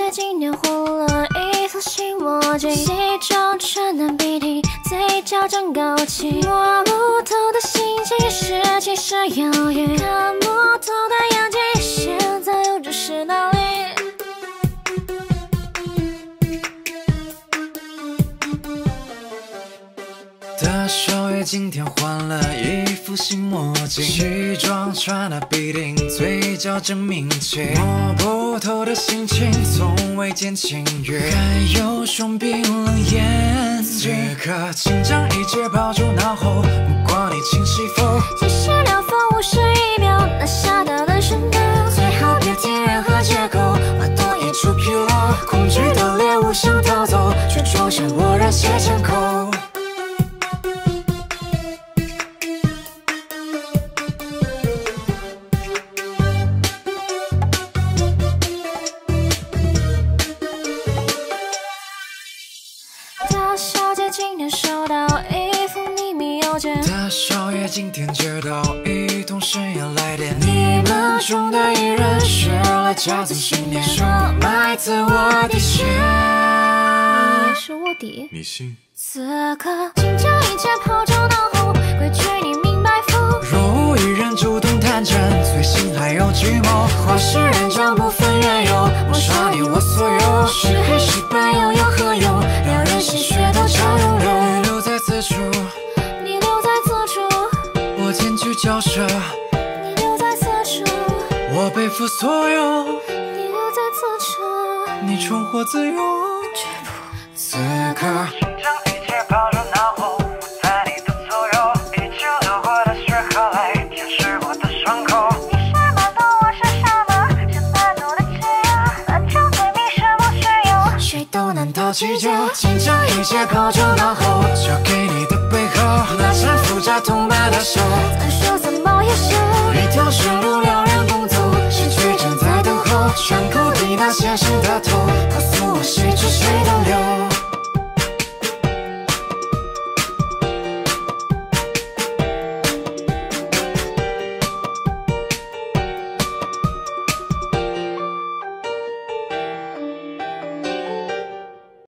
姐今年换了一副新墨镜，西装穿得笔挺，嘴角正高起，摸不透的心情是其实遥远，看不透的眼睛，现在又只是道理。 大少爷今天换了一副新墨镜，西装穿得笔挺，嘴角正抿起，摸不透的心情从未见清月，还有双冰冷眼睛，此刻紧张一切抛诸脑后，目光你清晰否？ 其实2分51秒，拿下的人生的，最好别提任何借口，话多一触纰漏，恐惧的猎物想逃走，却撞向我热血枪口。大小姐今天收到一封秘密邮件， 大少爷今天接到一通深夜来电，你们中的一人学了家族信念，收买自我底线， 是卧底， 你信？ 此刻请将一切抛诸脑后，规矩你明白否？ 若无一人主动坦诚，最心还有计谋，话是人将不分缘由，抹杀你我所有，是黑是白又有何用？两人心血都交融流，你留在此处， 你留在此处， 我坚决交涉， 你留在此处， 我背负所有， 你留在此处， 你重获自由。此刻紧张一切抛诸脑后，不在你的左右，一直流过的血和泪，舔舐我的伤口。 你什么懂，我是什么，是满足的解药，反正对你什么需要， 谁都难逃其咎，紧张一切抛诸脑后，交给你的背后，那缠复杂痛麻的手， 再说怎么也是一条生路两人共走，是决正在等候，伤口里那些伤的头，告诉我谁知谁都留。